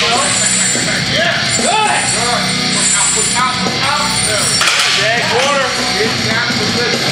Good. Push out. Good. Corner. Get down to the